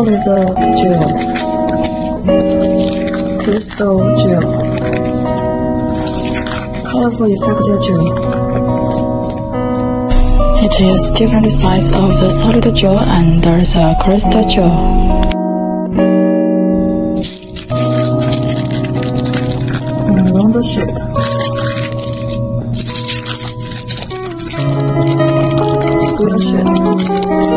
solid gel, crystal gel, colorful effect gel. It is different size of the solid gel and there's a crystal gel. Round shape. Square shape.